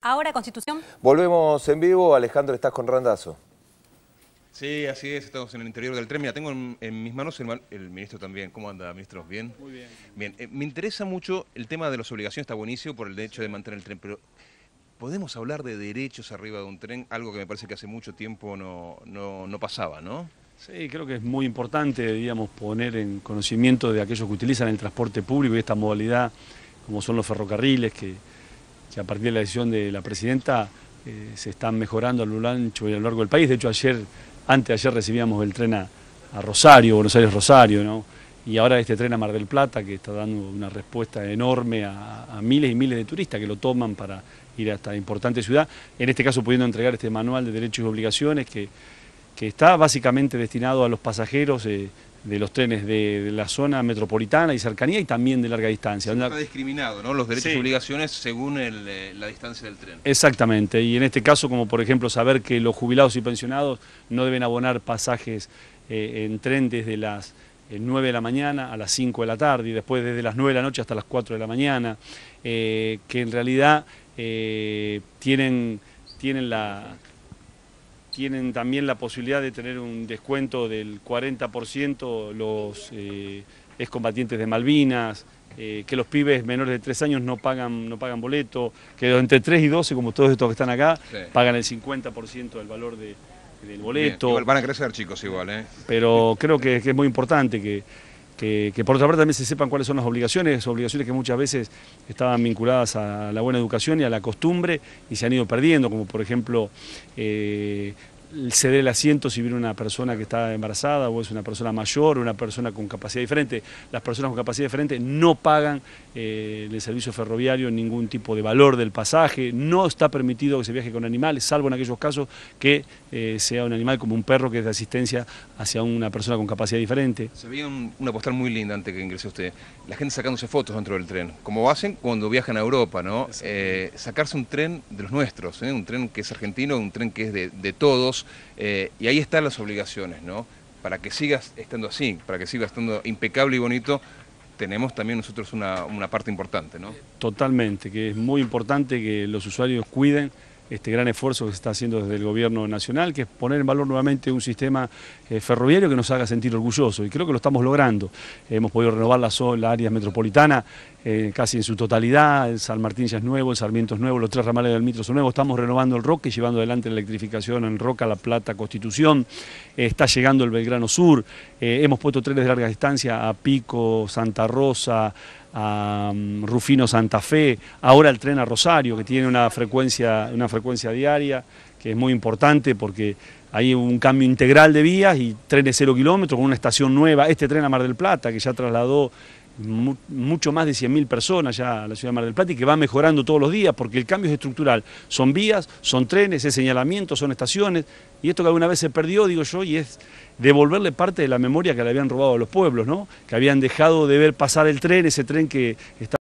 Ahora Constitución. Volvemos en vivo. Alejandro, estás con Randazzo. Sí, así es, estamos en el interior del tren. Mira, tengo en mis manos el ministro también. ¿Cómo anda, ministro? ¿Bien? Muy bien. Bien, me interesa mucho el tema de las obligaciones, está buenísimo por el hecho de mantener el tren, pero ¿podemos hablar de derechos arriba de un tren? Algo que me parece que hace mucho tiempo no pasaba, ¿no? Sí, creo que es muy importante, digamos, poner en conocimiento de aquellos que utilizan el transporte público y esta modalidad, como son los ferrocarriles, que a partir de la decisión de la presidenta se están mejorando a lo ancho y a lo largo del país. De hecho, antes de ayer recibíamos el tren a Rosario, Buenos Aires-Rosario, ¿no? Y ahora este tren a Mar del Plata, que está dando una respuesta enorme a miles y miles de turistas que lo toman para ir a esta importante ciudad, en este caso pudiendo entregar este manual de derechos y obligaciones que está básicamente destinado a los pasajeros de los trenes de la zona metropolitana y cercanía y también de larga distancia. Está discriminado, ¿no? Los derechos Sí. y obligaciones según la distancia del tren. Exactamente, y en este caso, como por ejemplo saber que los jubilados y pensionados no deben abonar pasajes en tren desde las 9 de la mañana a las 5 de la tarde y después desde las 9 de la noche hasta las 4 de la mañana, que en realidad tienen también la posibilidad de tener un descuento del 40% los excombatientes de Malvinas, que los pibes menores de 3 años no pagan boleto, que entre 3 y 12, como todos estos que están acá, sí, pagan el 50% del valor del boleto. Bien, igual van a crecer, chicos, igual, ¿eh? Pero creo que es muy importante que por otra parte también se sepan cuáles son las obligaciones que muchas veces estaban vinculadas a la buena educación y a la costumbre y se han ido perdiendo, como por ejemplo ceder el asiento si viene una persona que está embarazada o es una persona mayor o una persona con capacidad diferente. Las personas con capacidad diferente no pagan el servicio ferroviario ningún tipo de valor del pasaje, no está permitido que se viaje con animales, salvo en aquellos casos que sea un animal como un perro que es de asistencia hacia una persona con capacidad diferente. Se veía una postal muy linda antes que ingresé usted, la gente sacándose fotos dentro del tren, como hacen cuando viajan a Europa, ¿no? Sacarse un tren de los nuestros, un tren que es argentino, un tren que es de todos, y ahí están las obligaciones, ¿no? Para que sigas estando así, para que sigas estando impecable y bonito, tenemos también nosotros una parte importante, ¿no? Totalmente, que es muy importante que los usuarios cuiden este gran esfuerzo que se está haciendo desde el gobierno nacional, que es poner en valor nuevamente un sistema ferroviario que nos haga sentir orgullosos, y creo que lo estamos logrando. Hemos podido renovar la área metropolitana casi en su totalidad, el San Martín ya es nuevo, el Sarmiento es nuevo, los 3 ramales del Mitro son nuevos, estamos renovando el Roca y llevando adelante la electrificación en Roca, La Plata, Constitución, está llegando el Belgrano Sur, hemos puesto trenes de larga distancia a Pico, Santa Rosa, a Rufino Santa Fe, ahora el tren a Rosario, que tiene una frecuencia diaria, que es muy importante porque hay un cambio integral de vías y trenes 0 kilómetros con una estación nueva, este tren a Mar del Plata, que ya trasladó mucho más de 100.000 personas ya a la ciudad de Mar del Plata y que va mejorando todos los días porque el cambio es estructural, son vías, son trenes, es señalamiento, son estaciones, y esto que alguna vez se perdió, digo yo, y es devolverle parte de la memoria que le habían robado a los pueblos, ¿no? Que habían dejado de ver pasar el tren, ese tren que estaba